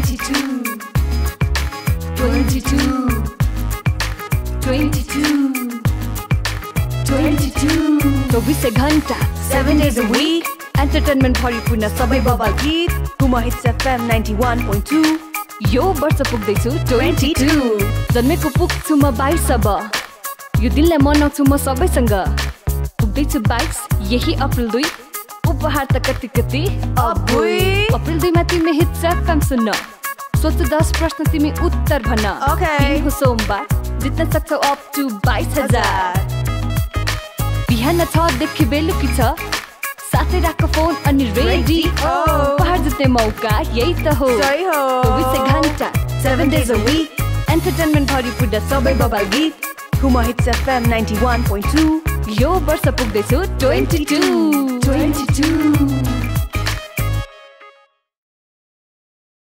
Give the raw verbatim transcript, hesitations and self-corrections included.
twenty-two, twenty-two, twenty-two, twenty-two. चौबीस घण्टा seven days a week entertainment भरिपूर्ण सबै बबाल गीत हुमा hits FM ninety-one point two. यो वर्ष पुग्दैछु twenty-two. जन्मेको पुग्छु म बाइस अब यो दिनलाई मनाउँछु म सबैसँग पुग्दैछु बाइस यही अप्रिल दुई उपहार त कति कति अप्रिल दुईमा तिमी हिट्स एफएम सुन्न सोच दस प्रश्न तिमी उत्तर भन्न दिन हो सोमबार जित्न सक्छौ अप टु बाइस हजार बिहान छ देखि बेलुकी छ साथै राख फोन अनि रेडियो उपहार जित्ने मौका यही त हो चौबीस घण्टा seven days a week entertainment भरिपूर्ण सबै बबाल गीत हुमा hits FM ninety-one point two. यो वर्ष पुग्दैछु twenty-two, twenty-two.